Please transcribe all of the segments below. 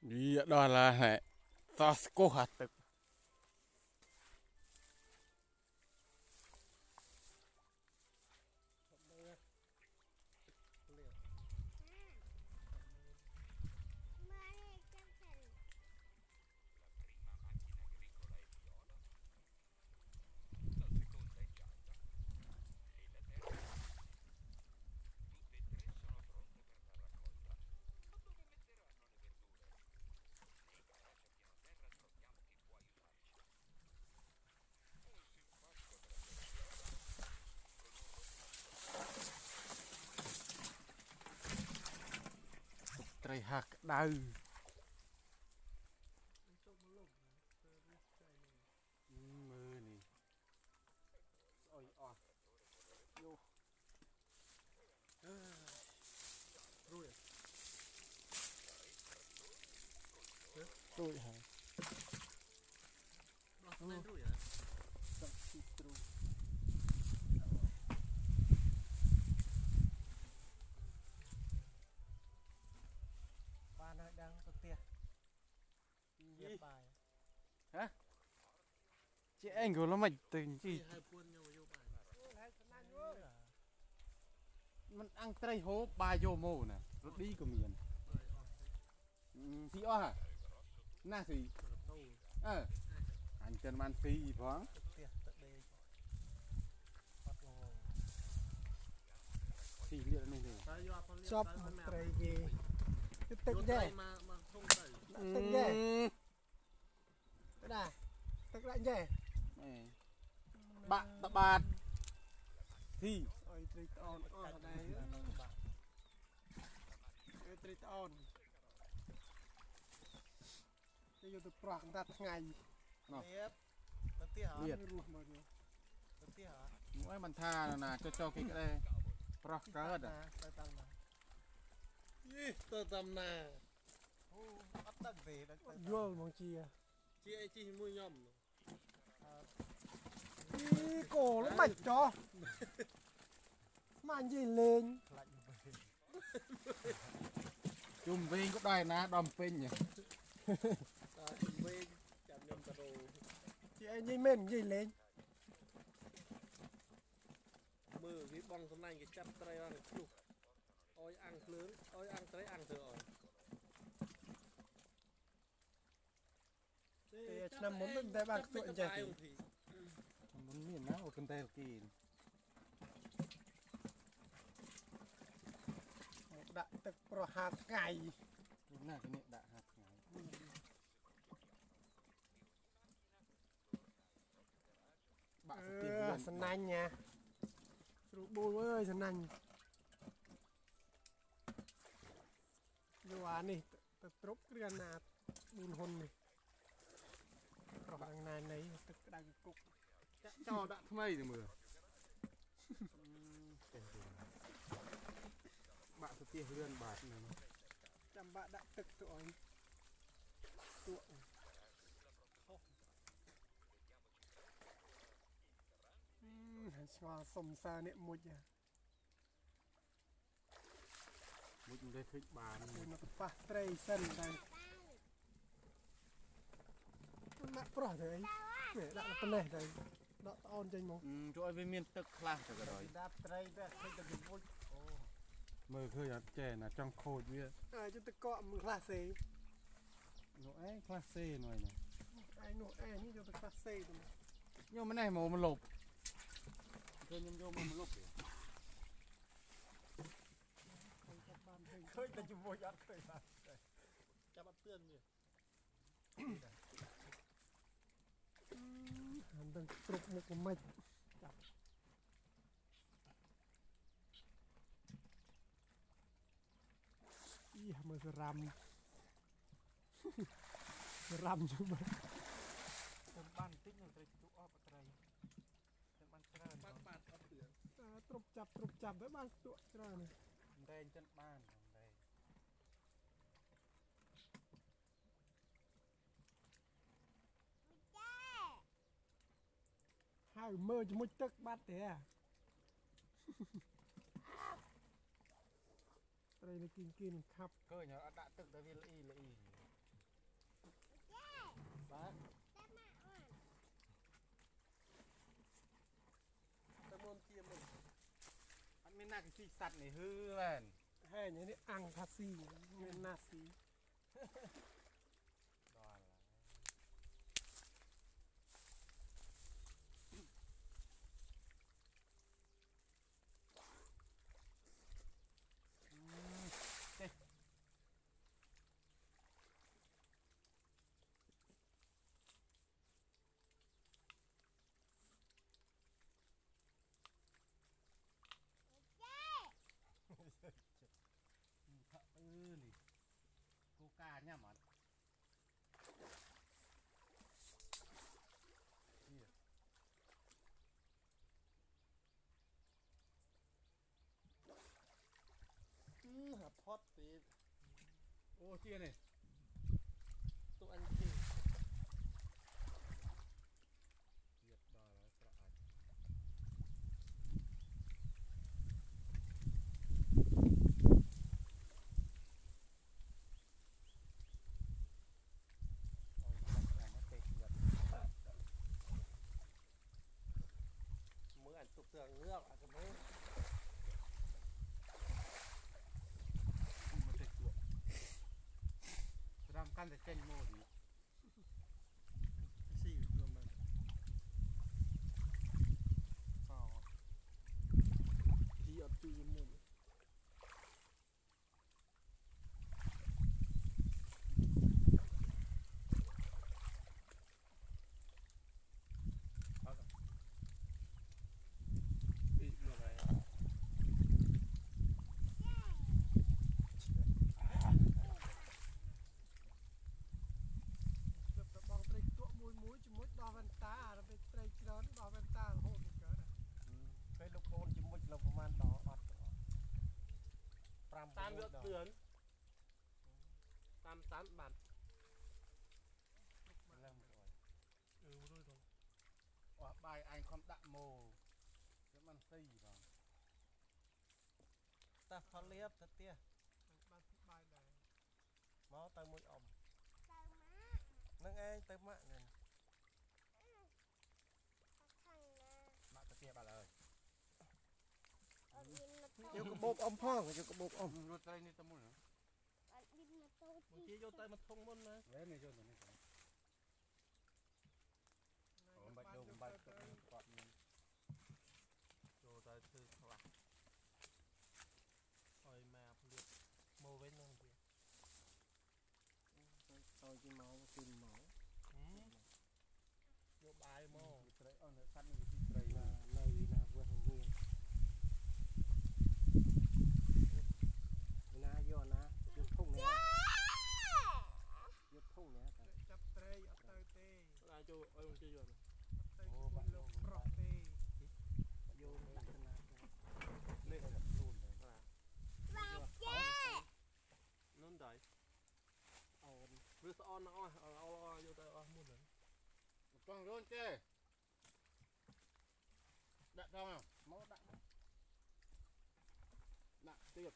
Đi đó là này to cố hạt thực trời hạt đau mưa nè ôi o vô rồi rồi hả rồi hả sắp xịt rồi Bạn đang có tiền gì bài hả chị anh của nó mạch tình gìมันอังไตรโฮบายโยโมนะรถดีก็มีนะสีอ้อฮะน่าสีอันเจนมันสีพ้องสีเรียกนี่เลย chop một tray gì tức dễ tức dễ cái này tức lại dễ បាក់តបាតទី ôi tray on ở đây tray on cái vô từ prong đặt ngày liệt tao tia hả ruột mà nhiều tao tia hả មួយមិនថាណាចុះគេក្ដីប្រោះកើតទៅតាមណាយីទៅតាមណាអូអត់ដឹងទេដឹងទៅយល់មកជាអីជីមួយខ្ញុំគោល្បាច់ចោមកនិយាយលេងខ្លាច់ជុំវិញក៏ដែរណាដំពេញជុំវិញចាំខ្ញុំទៅរូជាអីនិយាយមែននិយាយលេងមើលវាបងសំណាញ់គេចាប់ត្រីបានខ្លុះអោយអាំងភ្លើងអោយអាំងត្រីអាំងធ្វើអោយឆ្នាំមុនតែបានខ្ទួអញ្ចឹងមុនមានណាអូកន្តែគេដាក់ទឹកប្រហាត់ថ្ងៃណាគ្នាដាក់ហាត់ថ្ងៃបាក់ស្ទីបសណាញ់ណាស្រួលបួលអើយសណាញ់យកអានេះទៅត្រុបគ្រាណា4ហ៊ុននេះប្រហែលណានៃទឹកក្តៅគុកចាក់ចោលដាក់ថ្មីទៅមើលបាក់ស្ទីបរឿនបាត់ហ្នឹងចាំបាក់ដាក់ទឹកទៅអោយទក់ឆ្ងល់សុំសើអ្នកមួយមួយមិនได้ឃើញបានមកទៅប៉ះត្រីសិនតែដាក់ប្រោះទៅអីនេះដាក់ប៉ុណ្ណេះទៅដកត្អូនចេញមកជួយឲ្យវាមានទឹកខ្លះទៅក៏ដោយដាក់ត្រីទៅឃើញតែវាមួយអូមើលឃើញអត់ចេះណាចង់ខូចវាជិះទៅកក់មើលខ្លះសេនោះឯងខ្លះសេនោះឯងនោះឯងនេះយកទៅខ្លះសេទៅខ្ញុំមិនណែមកលប់ឃើញខ្ញុំយកមកលប់ឃើញតែជាមួយអត់ឃើញបាទចាប់អត់ទឿនវាមិនដឹងគ្រប់មុខមិនចាប់អីមើលរ៉ាំរ៉ាំជួយមើលខ្ញុំបានតិចនឹងត្រីទុកអស់ត្រីខ្ញុំបានច្រើនបាទអត់ទឿនទ្រុបចាប់ទៅបានទុកច្រើនតែចិនបានហើយមើលជាមួយទឹកបាត់ទេត្រីនេះគីនខាប់ឃើញអត់ដាក់ទឹកតែវាល្អីបាទតែមុនជាមុនអត់មានណាគេស៊ីសัตว์នេះហឺមែនហែងនេះអាំងថាស៊ីមានណាស៊ីដល់នេះគូកាញ៉ាំអត់ហាផតទេអូជានេះទូអញទីទៀតដល់ហើយស្រក់អាចមើលអញទុកទៅងើបអាទៅមើលមកតិចលក់ស្រាំកាន់តែចេញមកនេះស៊ីរួមបានសោទីអត់ពីមុន ពីមកហើយទៅបងត្រីទក់មួយជាមួយដល់វ៉ាន់តាទៅត្រីច្រើនដល់វ៉ាន់តារហូតទៅកើតពេលលោកកូនជាមួយលោកប្រហែលដល់អត់5 តាមយកគ្រឿងតាមបាត់ឡើងមកអត់រួយទៅអស់បាយអញខំដាក់ម៉ូយកមិនស៊ីបងតាផលលៀបទៅទៀតបានពីបាយដែរមកទៅមួយអ៊ំនឹងឯងទៅម៉ាក់ហ្នឹងបាក់ទៅទៀតបាត់ហើយយកកបោបអ៊ំផងយកកបោបអ៊ំរត់ត្រីនេះទៅមុនហ៎មកជាយកទៅមកធុងមុនណាវ៉ែនេះយកទៅនេះអូបាច់ដូងបាច់ទៅគាត់មានចូលទៅធ្វើខ្លះឲ្យមកភ្លៀបមកវិញហ្នឹងទៀតទៅជាមកគឺមកយកបាយមកត្រីអស់នៅសัตว์នេះទីត្រីនៅណាវះងៀណាយកណាយកធុងនេះយកធុងនេះចាប់ត្រីអត់ទៅទេអាចចូលឲ្យមកជាយកអូបាក់លោកប្រោះទេយកដាក់ណាលេខទៅខ្លួនទៅនោះដែរអូនវាស្អនអស់យកទៅអស់មុនហ្នឹងកងរួនទេដាក់ដល់មកដាក់ទៀត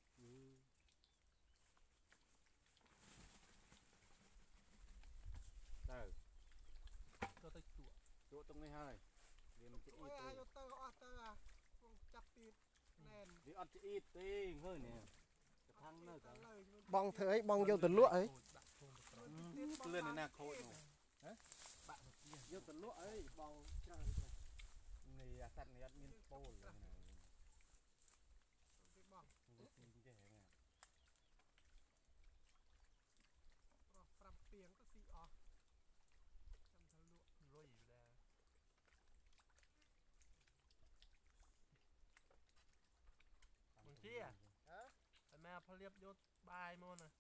ទៅទៅទៅជក់ជួតรงនេះហើយវាមិនជាអ៊ីអូយទេយកទៅអស់ទៅអាចាប់ទៀតណែនវាអត់ជាអ៊ីទេងើយនេះកថាំងនៅទៅបងធ្វើអីបងយកទៅលក់អីដាក់ធុងទៅក្រោយលឿនណាខូចនោះហ៎បាក់ទៅទៀតយកទៅលក់អីបងច្រើននេះអាសត្វនេះអត់មានពោលទេណាពីបងវាចេះហ្នឹងប្រោះ5ពីងក៏ស៊ីអស់ចាំទៅលក់លុយដែរហ៎ឲ្យមកភ្លៀបយកបាយមកណា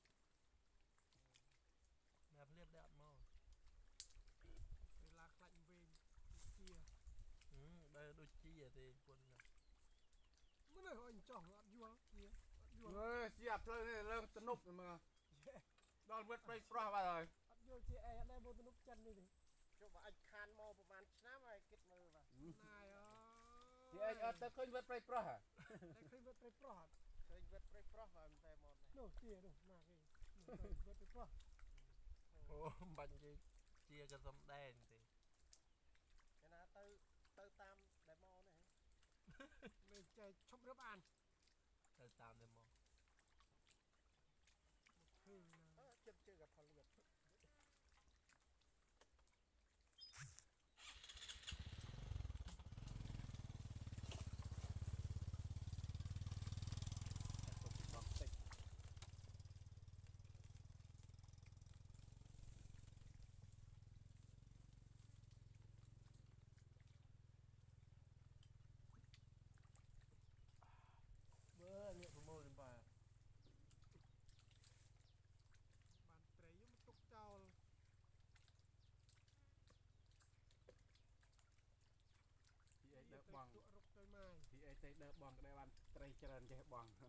មកភ្លៀបដែរអត់មកពេលឡាខ្លាច់វិញជាដែរដូចជាទេពុនណាមិនអើយចោះអត់យល់ជាអត់យល់អើជាអាផ្លូវនេះឡើងទំនប់មើលដល់វត្តព្រៃប្រោះបាត់ហើយអត់យល់ជាអីអត់ដែរមកទំនុកចិននេះទេចុះបើអាចខានមកប្រហែលឆ្នាំហើយគិតមើលបាទណាយអជាអីអត់ទៅឃើញវត្តព្រៃប្រោះហ៎តែឃើញវត្តព្រៃប្រោះឃើញវត្តព្រៃប្រោះបាទតែមកនោះជានោះណាគេវត្តព្រៃប្រោះវអូបាញ់គេជាក៏សំដែងទេឯណាទៅតាមដែលមកនេះមិនចេះឈប់រឹបអានទៅតាមតែមកឃើញណាចិត្តជើកផលលៀបទុកបោះតិចបើនេះប្រមូលចំបាយបានត្រីយកមកទុកចោលពីអីដើបងទៅរុកទៅម៉ាយពីអីទៅដើបងក៏ដែរបានត្រីច្រើនចេះបងអឺ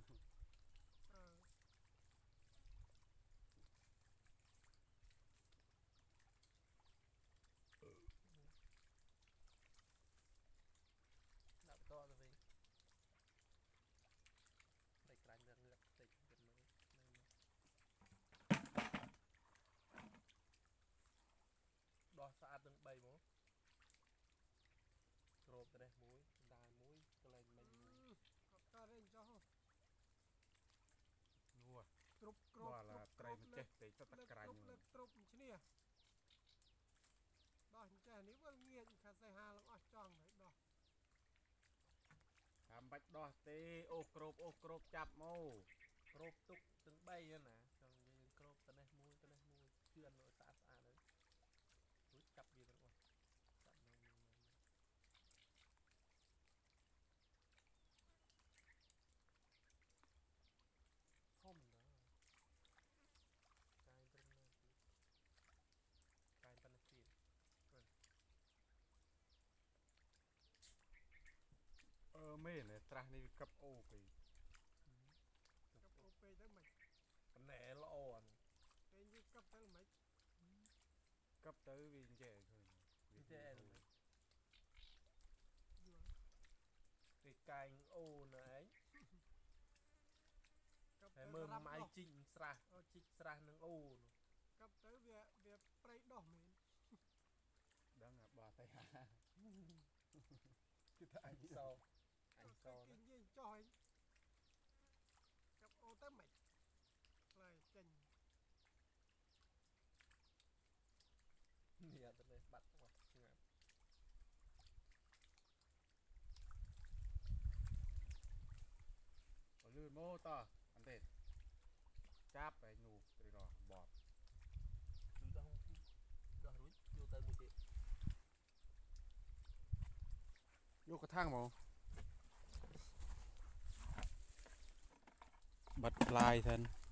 ដាក់បន្តទៅវិញតែក្រាញ់រឿងងឹកតិចទៅមើលដោះស្អាតទាំង3មកក្របទៅនេះមួយដាល់មួយកន្លែងមិញមួយអត់កើតទេចោះនោះទ្រុបក្របបាទឡាត្រីមិនចេះទេទៅតែក្រាញ់លើកទ្រុបឈ្នះដោះអញ្ចេះនេះវាងាយខាសៃហាឡើងអស់ចង់ហើយដោះតាមបាច់ដោះទេអូសក្របចាប់មកក្របទុកទាំង3ហ្នឹងណាចង់យើងក្របទៅនេះមួយទៅនេះមួយជឿនឲ្យស្អាតស្អាតហើយរួចចាប់វាទាំងអស់ចាប់នៅធំណាស់កាយត្រឹមណាស់ទៀតកាយប៉ុណ្ណេះទៀតមែនត្រាស់នេះវាកັບអូពេកកັບអូពេទៅមិនប៉ុណ្ណេះល្អអានេះពេញវាកັບទៅមិនកັບទៅវាចេះឃើញវាចេះហ្នឹងយល់គេកាយអូនឯងកັບហើយទៅមើលរាប់ម៉ៃដោះជីកស្រះជីកស្រះនឹងអូនកັບទៅវាប្រៃដោះមែនដឹងបោះទៅហាគឺថាអញសោអញសគេណានិយាយចោះហើយកັບអូទៅមិនខ្លាយចេញនេះអត់ទេបាត់អស់ស្ងាត់លឿនមកតអត់ទេចាប់ឯនោះត្រីរស់បបគឺដោះរួចយកទៅមួយទៀតយកកថាំងមកបាត់ផ្លាយសិន